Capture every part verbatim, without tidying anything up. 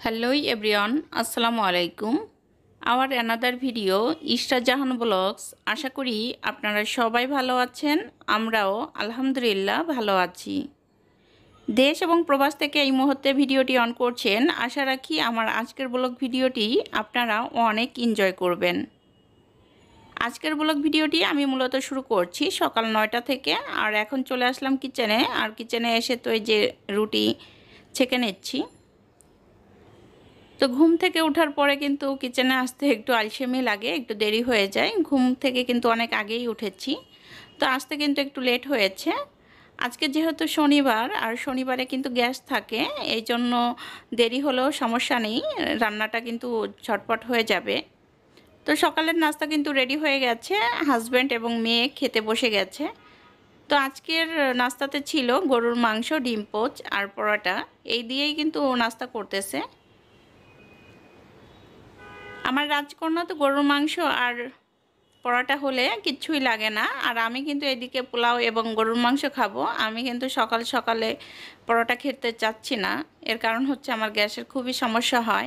Hello everyone, আসসালামু আলাইকুম। Our another video Ishra Jahan vlogs. আশা করি আপনারা সবাই ভালো আছেন, আমরাও আলহামদুলিল্লাহ ভালো আছি। দেশ এবং প্রবাস থেকে এই মুহূর্তে ভিডিওটি অন করছেন, আশা রাখি আমার আজকের ব্লগ ভিডিওটি আপনারা অনেক এনজয় করবেন। আজকের ব্লগ ভিডিওটি আমি মূলত শুরু করছি সকাল নয়টা থেকে, আর এখন চলে আসলাম কিচেনে। আর কিচেনে এসে তো এই যে রুটি ছেঁকে নিচ্ছি। তো ঘুম থেকে ওঠার পরে কিন্তু কিচেনে আসতে একটু আলসেমি লাগে, একটু দেরি হয়ে যায়। ঘুম থেকে কিন্তু অনেক আগেই উঠেছি, তো আসতে কিন্তু একটু লেট হয়েছে। আজকে যেহেতু শনিবার, আর শনিবারে কিন্তু গ্যাস থাকে, এই জন্য দেরি হলেও সমস্যা নেই, রান্নাটা কিন্তু ঝটপট হয়ে যাবে। তো সকালের নাস্তা কিন্তু রেডি হয়ে গেছে, হাজব্যান্ড এবং মেয়ে খেতে বসে গেছে। তো আজকের নাস্তাতে ছিল গরুর মাংস, ডিম পোচ আর পরোটা, এই দিয়েই কিন্তু নাস্তা করতেছে। আমার রাজকন্যা তো গরুর মাংস আর পরোটা হলে কিচ্ছুই লাগে না, আর আমি কিন্তু এদিকে পোলাও এবং গরুর মাংস খাবো। আমি কিন্তু সকাল সকালে পরোটা খেতে চাচ্ছি না, এর কারণ হচ্ছে আমার গ্যাসের খুবই সমস্যা হয়।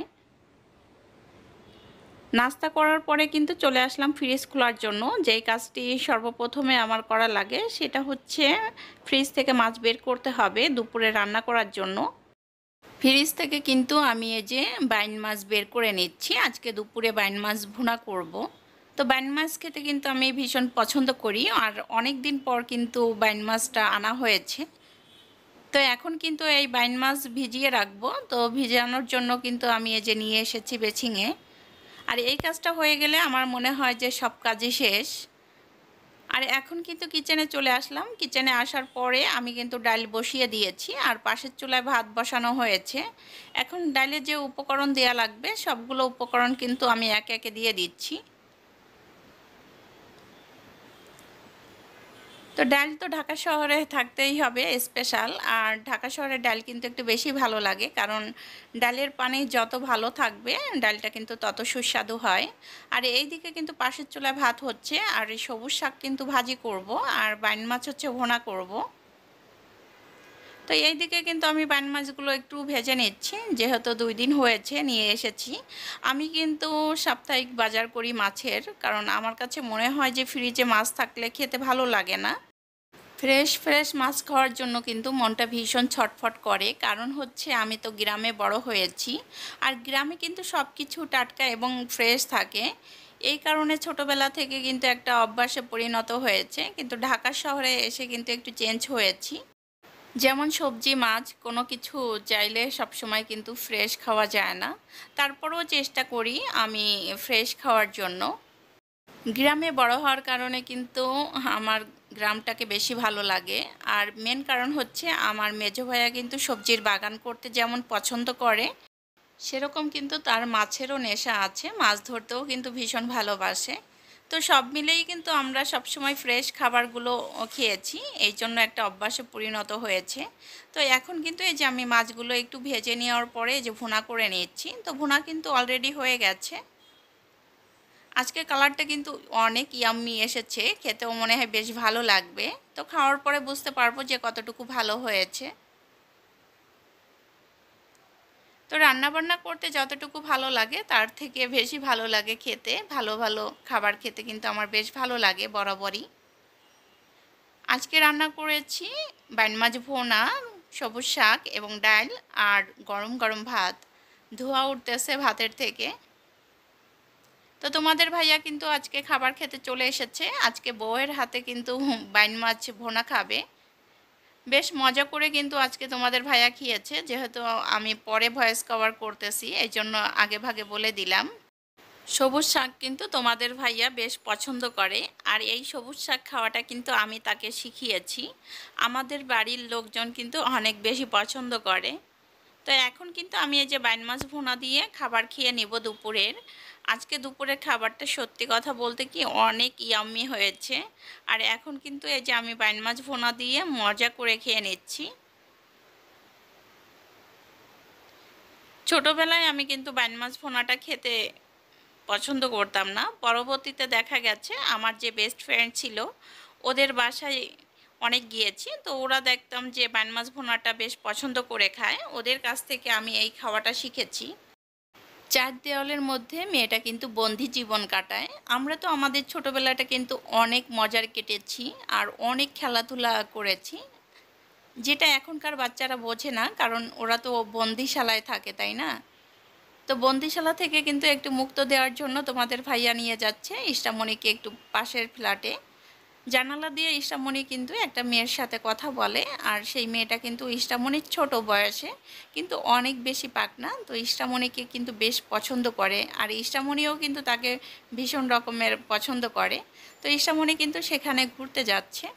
নাস্তা করার পরে কিন্তু চলে আসলাম ফ্রিজ খোলার জন্য। যেই কাজটি সর্বপ্রথমে আমার করা লাগে সেটা হচ্ছে ফ্রিজ থেকে মাছ বের করতে হবে দুপুরে রান্না করার জন্য। ফ্রিজ থেকে কিন্তু আমি এই যে বাইন মাছ বের করে নিচ্ছি। আজকে দুপুরে বাইন মাছ ভুনা করব। তো বাইন মাছ খেতে কিন্তু আমি ভীষণ পছন্দ করি, আর অনেক দিন পর কিন্তু বাইন মাছটা আনা হয়েছে। তো এখন কিন্তু এই বাইন মাছ ভিজিয়ে রাখবো। তো ভিজানোর জন্য কিন্তু আমি এই যে নিয়ে এসেছি বেছিংয়ে। আর এই কাজটা হয়ে গেলে আমার মনে হয় যে সব কাজই শেষ। আর এখন কিন্তু কিচেনে চলে আসলাম। কিচেনে আসার পরে আমি কিন্তু ডাল বসিয়ে দিয়েছি, আর পাশের চুলায় ভাত বসানো হয়েছে। এখন ডালে যে উপকরণ দেয়া লাগবে সবগুলো উপকরণ কিন্তু আমি একে একে দিয়ে দিচ্ছি। তো ডাল তো ঢাকা শহরে থাকতেই হবে স্পেশাল, আর ঢাকা শহরের ডাল কিন্তু একটু বেশি ভালো লাগে, কারণ ডালের পানি যত ভালো থাকবে ডালটা কিন্তু তত সুস্বাদু হয়। আর এই দিকে কিন্তু পাশের চুলায় ভাত হচ্ছে, আর এই সবুজ শাক কিন্তু ভাজি করব, আর বাইন মাছ হচ্ছে ভোনা করব। তো এই দিকে কিন্তু আমি বাইন মাছগুলো একটু ভেজে নিচ্ছি, যেহেতু দুই দিন হয়েছে নিয়ে এসেছি। আমি কিন্তু সাপ্তাহিক বাজার করি মাছের, কারণ আমার কাছে মনে হয় যে ফ্রিজে মাছ থাকলে খেতে ভালো লাগে না। ফ্রেশ ফ্রেশ মাছ খাওয়ার জন্য কিন্তু মনটা ভীষণ ছটফট করে, কারণ হচ্ছে আমি তো গ্রামে বড় হয়েছি, আর গ্রামে কিন্তু সব কিছু টাটকা এবং ফ্রেশ থাকে। এই কারণে ছোটবেলা থেকে কিন্তু একটা অভ্যাসে পরিণত হয়েছে, কিন্তু ঢাকা শহরে এসে কিন্তু একটু চেঞ্জ হয়েছি। যেমন সবজি মাছ কোনো কিছু চাইলে সবসময় কিন্তু ফ্রেশ খাওয়া যায় না, তারপরেও চেষ্টা করি আমি ফ্রেশ খাওয়ার জন্য। গ্রামে বড় হওয়ার কারণে কিন্তু আমার গ্রামটাকে বেশি ভালো লাগে। আর মেন কারণ হচ্ছে আমার মেজো ভাইয়া কিন্তু সবজির বাগান করতে যেমন পছন্দ করে, সেরকম কিন্তু তার মাছেরও নেশা আছে, মাছ ধরতেও কিন্তু ভীষণ ভালোবাসে। তো সব মিলেই কিন্তু আমরা সবসময় ফ্রেশ খাবারগুলো খেয়েছি, এই জন্য একটা অভ্যাসে পরিণত হয়েছে। তো এখন কিন্তু এই যে আমি মাছগুলো একটু ভেজে নেওয়ার পরে যে ভুনা করে নিচ্ছি, তো ভুনা কিন্তু অলরেডি হয়ে গেছে। আজকে কালারটা কিন্তু অনেক ইয়াম্মি এসেছে, খেতেও মনে হয় বেশ ভালো লাগবে। তো খাওয়ার পরে বুঝতে পারবো যে কতটুকু ভালো হয়েছে। তো রান্নাবান্না করতে যতটুকু ভালো লাগে তার থেকে বেশি ভালো লাগে খেতে। ভালো ভালো খাবার খেতে কিন্তু আমার বেশ ভালো লাগে বরাবরই। আজকে রান্না করেছি বাইন মাছ ভুনা, সবুজ শাক এবং ডাল, আর গরম গরম ভাত। ধোঁয়া উঠতেছে ভাতের থেকে। তো তোমাদের ভাইয়া কিন্তু আজকে খাবার খেতে চলে এসেছে। আজকে বউয়ের হাতে কিন্তু বাইন মাছ ভুনা খাবে। বেশ মজা করে কিন্তু আজকে তোমাদের ভাইয়া খেয়েছে, যেহেতু আমি পরে ভয়েস কভার করতেছি এই জন্য আগে ভাগে বলে দিলাম। সবুজ শাক কিন্তু তোমাদের ভাইয়া বেশ পছন্দ করে, আর এই সবুজ শাক খাওয়াটা কিন্তু আমি তাকে শিখিয়েছি। আমাদের বাড়ির লোকজন কিন্তু অনেক বেশি পছন্দ করে। তো এখন কিন্তু আমি এই যে বাইন মাছ ভুনা দিয়ে খাবার খেয়ে নিব দুপুরের। আজকে দুপুরের খাবারটা সত্যি কথা বলতে কি অনেক ইয়াম্মি হয়েছে। আর এখন কিন্তু এই যে আমি বাইন মাছ ভুনা দিয়ে মজা করে খেয়ে নিচ্ছি। ছোটোবেলায় আমি কিন্তু বাইন মাছ ভুনাটা খেতে পছন্দ করতাম না, পরবর্তীতে দেখা গেছে আমার যে বেস্ট ফ্রেন্ড ছিল ওদের বাসায় অনেক গিয়েছি, তো ওরা দেখতাম যে বাইন মাছ ভুনাটা বেশ পছন্দ করে খায়, ওদের কাছ থেকে আমি এই খাওয়াটা শিখেছি। চার দেওয়ালের মধ্যে মেয়েটা কিন্তু বন্দি জীবন কাটায়। আমরা তো আমাদের ছোটোবেলাটা কিন্তু অনেক মজার কেটেছি আর অনেক খেলাধুলা করেছি, যেটা এখনকার বাচ্চারা বোঝে না, কারণ ওরা তো বন্দিশালায় থাকে, তাই না? তো বন্দিশালা থেকে কিন্তু একটু মুক্ত দেওয়ার জন্য তোমাদের ভাইয়া নিয়ে যাচ্ছে ইষ্টামণিকে একটু পাশের ফ্ল্যাটে। জানালা দিয়ে ইষ্টামণি কিন্তু একটা মেয়ের সাথে কথা বলে, আর সেই মেয়েটা কিন্তু ইষ্টামণির ছোট বয়সে কিন্তু অনেক বেশি পাকনা। তো ইষ্টামণিকে কিন্তু বেশ পছন্দ করে, আর ইষ্টামণিও কিন্তু তাকে ভীষণ রকমের পছন্দ করে। তো ইষ্টামণি কিন্তু সেখানে ঘুরতে যাচ্ছে।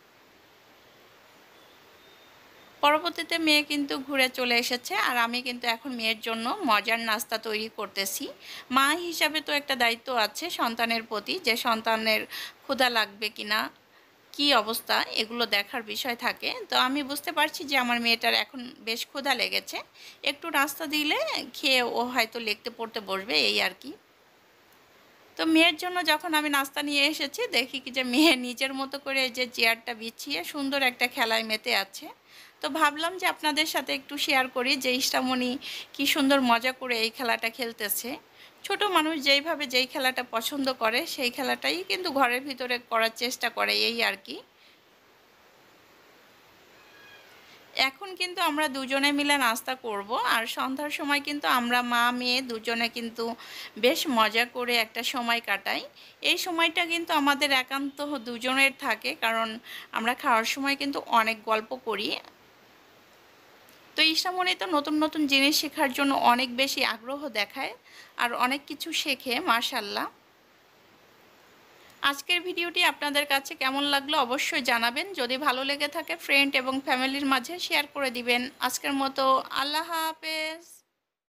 পরবর্তীতে মেয়ে কিন্তু ঘুরে চলে এসেছে, আর আমি কিন্তু এখন মেয়ের জন্য মজার নাস্তা তৈরি করতেছি। মা হিসাবে তো একটা দায়িত্ব আছে সন্তানের প্রতি, যে সন্তানের ক্ষুধা লাগবে কিনা, কি অবস্থা, এগুলো দেখার বিষয় থাকে। তো আমি বুঝতে পারছি যে আমার মেয়েটার এখন বেশ ক্ষুধা লেগেছে, একটু নাস্তা দিলে খেয়ে ও হয়তো লিখতে পড়তে বসবে, এই আর কি। তো মেয়ের জন্য যখন আমি নাস্তা নিয়ে এসেছি, দেখি কি যে মেয়ে নিজের মতো করে এই যে চেয়ারটা বিছিয়ে সুন্দর একটা খেলায় মেতে আছে। তো ভাবলাম যে আপনাদের সাথে একটু শেয়ার করি যে ইষ্টামণি কি সুন্দর মজা করে এই খেলাটা খেলতেছে। ছোট মানুষ যেইভাবে যেই খেলাটা পছন্দ করে সেই খেলাটাই কিন্তু ঘরের ভিতরে করার চেষ্টা করে, এই আর কি। এখন কিন্তু আমরা দুজনে মিলে নাস্তা করব, আর সন্ধ্যার সময় কিন্তু আমরা মা মেয়ে দুজনে কিন্তু বেশ মজা করে একটা সময় কাটাই। এই সময়টা কিন্তু আমাদের একান্ত দুজনের থাকে, কারণ আমরা খাওয়ার সময় কিন্তু অনেক গল্প করি। তো ইসামনি তো নতুন নতুন জিনিস শেখার জন্য অনেক বেশি আগ্রহ দেখায়, আর অনেক কিছু শেখে মাশাআল্লাহ। আজকের ভিডিওটি আপনাদের কাছে কেমন লাগলো অবশ্যই জানাবেন। যদি ভালো লেগে থাকে ফ্রেন্ড এবং ফ্যামিলির মাঝে শেয়ার করে দিবেন। আজকের মতো আল্লাহ হাফেজ।